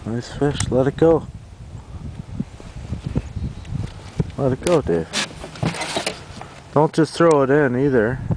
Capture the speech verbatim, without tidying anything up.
Nice fish. Let it go. Let it go, Dave. Don't just throw it in either.